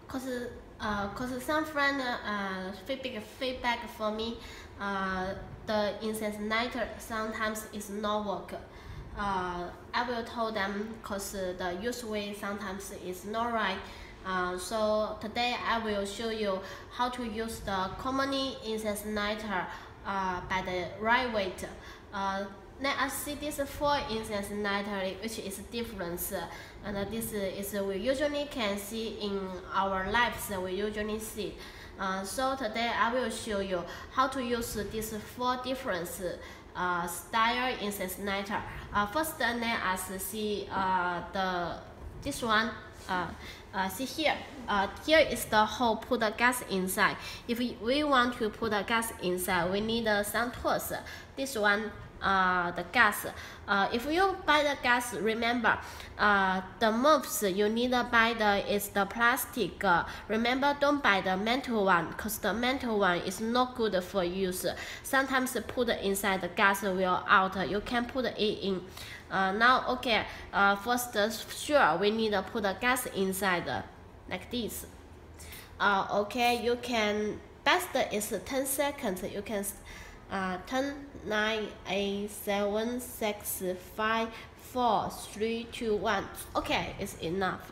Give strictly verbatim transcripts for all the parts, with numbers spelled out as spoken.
cause uh, cause some friend uh, feedback feedback for me, uh, the incense lighter sometimes is not work. Uh, I will tell them cause the use way sometimes is not right. Uh, so today I will show you how to use the commonly incense lighter uh, by the right way. Uh, let us see this four incense lighter, which is different, and this is we usually can see in our lives. We usually see. Uh, so today I will show you how to use these four different uh, style incense lighter. Uh, first, let us see uh, the this one. Uh, uh, see here. Uh, here is the hole. Put the gas inside. If we, we want to put the gas inside, we need uh, some tools. This one. Uh, the gas. Uh, if you buy the gas, remember uh, the moves you need to buy the is the plastic. Uh, remember, don't buy the metal one, cause the metal one is not good for use. Sometimes put inside the gas will out. You can put it in. Uh, now, okay. Uh, first, uh, sure we need to put the gas inside uh, like this. Uh, okay, you can. Best is ten seconds. You can. Uh, ten, nine, eight, seven, six, five, four, three, two, one. Okay, it's enough.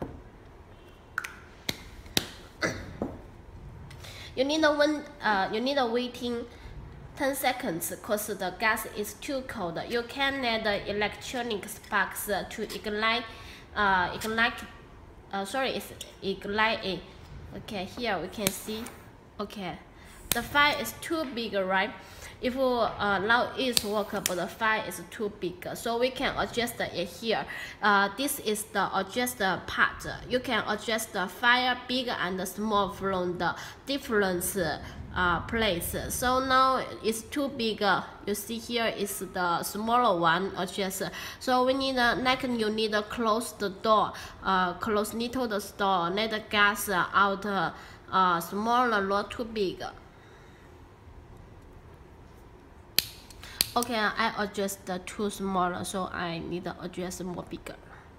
You need a one. Uh, you need a waiting ten seconds because the gas is too cold. You can add the electronic sparks to ignite. Uh, ignite. Uh, sorry, it's ignite it. Okay, here we can see. Okay, the fire is too big, right? If we allow it to work, but the fire is too big, so we can adjust it here. Uh, this is the adjust part. You can adjust the fire big and small from the different uh, place. So now it's too big. You see here is the smaller one adjust. So we need a like you need to close the door. Uh, close little the door. Let the gas out. Uh, smaller, not too big. Okay, I adjust the too smaller, so I need to adjust more bigger.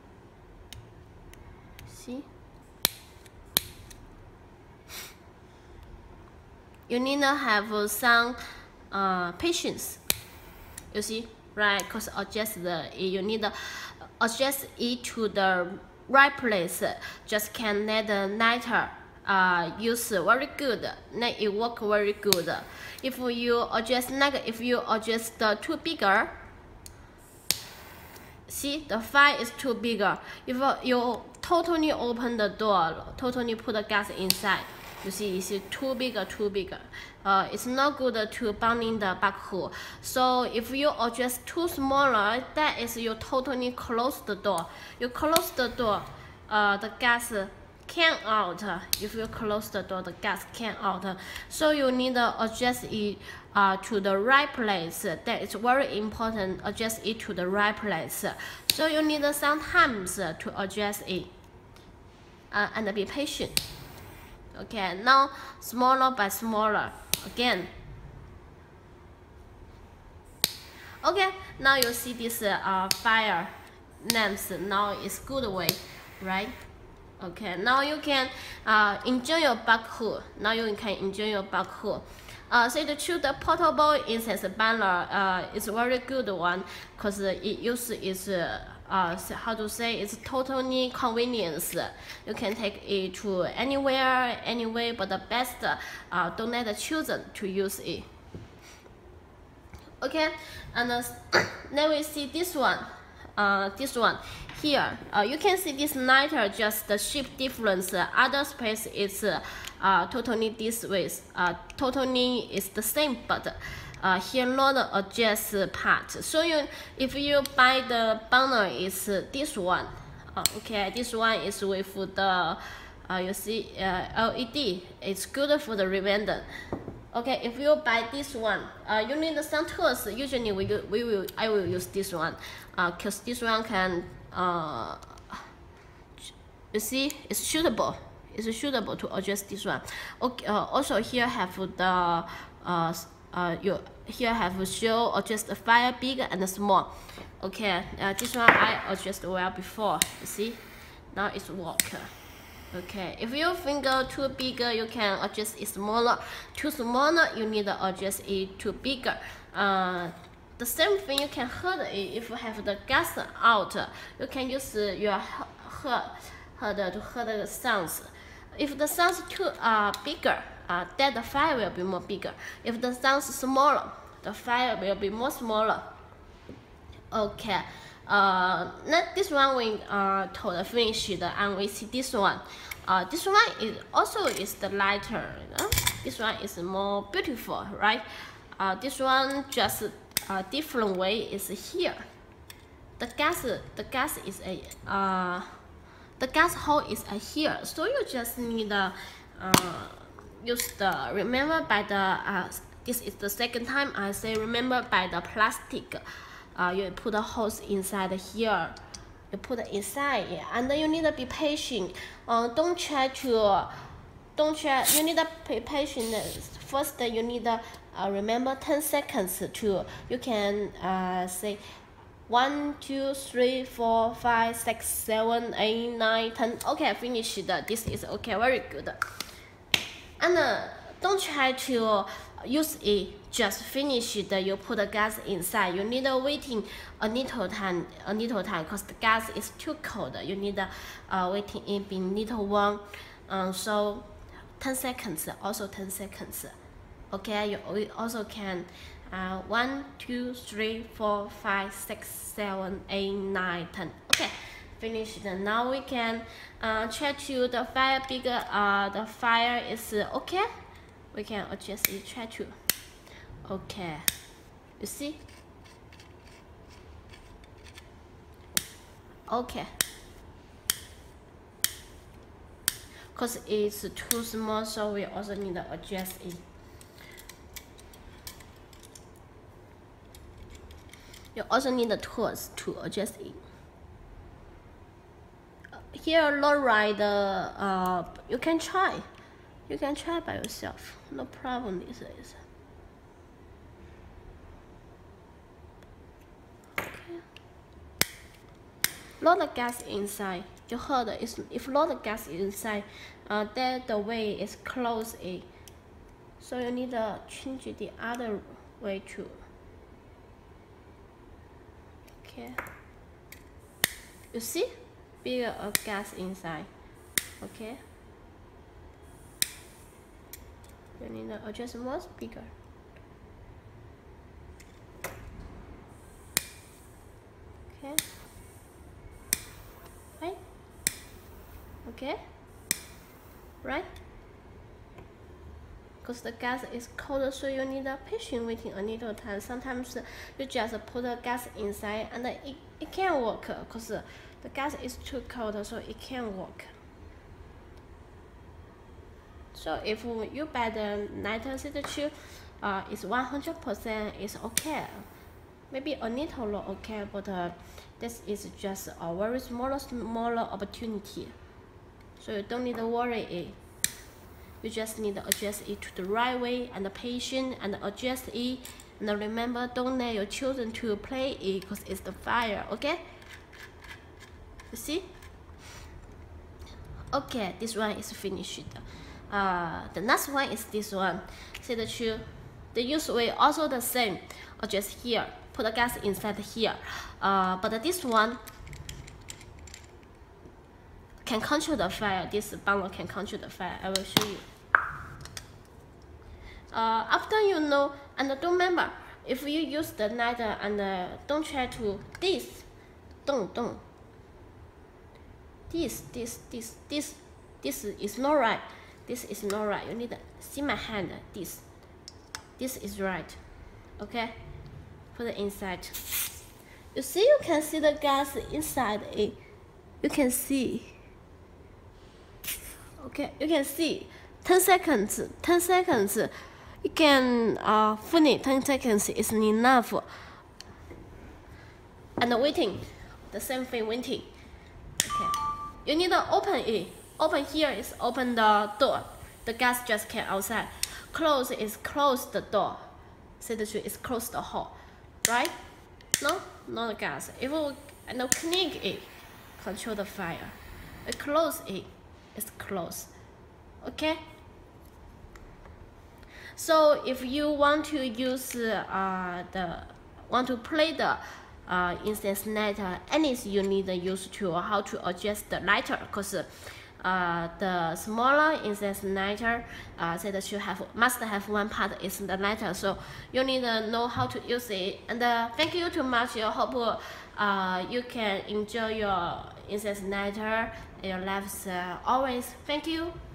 See? You need to have some uh, patience. You see, right? Cause adjust the you need to adjust it to the right place. Just can let the lighter uh use very good. Let it work very good. If you adjust like if you adjust the too bigger, see the fire is too bigger. If you totally open the door, totally put the gas inside, you see it's too bigger, too bigger. Uh, it's not good to burning the back hole. So if you adjust too smaller, that is you totally close the door. You close the door, uh, the gas can out. If you close the door, the gas can out. So you need to adjust it uh, to the right place. That is very important. Adjust it to the right place. So you need some time to adjust it uh, and be patient. Okay, now smaller by smaller again. Okay, now you see this uh, fire lamps. Now it's good way, right? Okay, now you can uh, enjoy your backhoe. Now you can enjoy your backhoe. Uh, so to choose the portable incense burner, uh, it's a very good one because it uses is uh, uh, how to say it's totally convenience. You can take it to anywhere, anyway. But the best, uh, don't let the children to use it. Okay, and uh, then we see this one. Uh, this one here, uh, you can see this lighter just the shape difference. Uh, other space is uh, uh, totally this way. Uh, totally is the same, but uh, here not adjust part. So you, if you buy the burner, is uh, this one. Uh, okay, this one is with the uh, you see uh, L E D. It's good for the revender. Okay, if you buy this one, uh, you need some tools. Usually we, we will I will use this one, uh, cause this one can uh, you see it's suitable. It's suitable to adjust this one. Okay, uh, also here have the uh, uh, you here have show adjust the fire big and small. Okay, uh, this one I adjust well before. You see, now it's work. Okay, if your finger too bigger, you can adjust it smaller. Too smaller, you need to adjust it to bigger. Uh, the same thing you can hold it if you have the gas out. You can use your hand to hold the sounds. If the sounds too uh, bigger, uh, then the fire will be more bigger. If the sounds smaller, the fire will be more smaller. Okay. Uh, not this one we uh told finished and we see this one. Uh, this one is also is the lighter. You know? This one is more beautiful, right? Uh, this one just a different way is here. The gas, the gas is a uh, the gas hole is a here. So you just need uh, uh use the remember by the uh this is the second time I say remember by the plastic. Uh, you put the hose inside here. You put it inside, yeah. And then you need to be patient. Uh, don't try to, don't try. You need to be patient. First, you need to uh, remember ten seconds to. You can uh, say one, two, three, four, five, six, seven, eight, nine, ten. Okay, finished. This is okay. Very good. And uh, don't try to use it just finish it. You put the gas inside. You need to waiting a little time, a little time, because the gas is too cold. You need to uh, waiting it be little warm. Um, so ten seconds, also ten seconds. Okay, you also can uh, one, two, three, four, five, six, seven, eight, nine, ten. Okay, finished. Now we can uh, check to the fire bigger. Uh, the fire is okay. We can adjust it. Try to. Okay, you see? Okay, because it's too small, so we also need to adjust it. You also need the tools to adjust it. Here, low right, uh, you can try. You can try by yourself. No problem. This is. Load the gas inside. You heard it. If load the gas inside, uh, then the way is close it. So you need to change it the other way too. Okay. You see, bigger of gas inside. Okay. You need to adjust more bigger. Okay. Right? Okay? Right? Because the gas is cold, so you need a patient waiting a little time. Sometimes you just put the gas inside and it, it can't work because the gas is too cold, so it can't work. So if you buy the lighter tube, uh, it's one hundred percent is okay. Maybe a little not okay, but uh, this is just a very small, smaller opportunity. So you don't need to worry it. You just need to adjust it to the right way and the patient and adjust it. And remember, don't let your children to play it because it's the fire, okay? You see? Okay, this one is finished. Uh, the next one is this one. See the two? The use way also the same. Adjust here. Put the gas inside here. Uh, but this one can control the fire. This bundle can control the fire. I will show you. Uh, after you know, and don't remember, if you use the lighter and uh, don't try to this, don't don't. This this this this this is not right. This is not right. You need to see my hand. This this is right. Okay. Put it inside. You see, you can see the gas inside it. You can see. Okay, you can see. Ten seconds. Ten seconds. You can uh, finish. Ten seconds is enough. And waiting. The same thing. Waiting. Okay. You need to open it. Open here is open the door. The gas just came outside. Close is close the door. See the tree is close the hole. Right? No, not the gas. If we and click it, control the fire. We close it, is closed. Okay. So if you want to use uh, the want to play the uh, instance letter, anything you need to use to how to adjust the letter, because uh, the smaller instance letter uh, that should have must have one part is the letter, so you need to know how to use it. And uh, thank you too much. I hope uh, you can enjoy your instance letter in your lives uh, always. Thank you.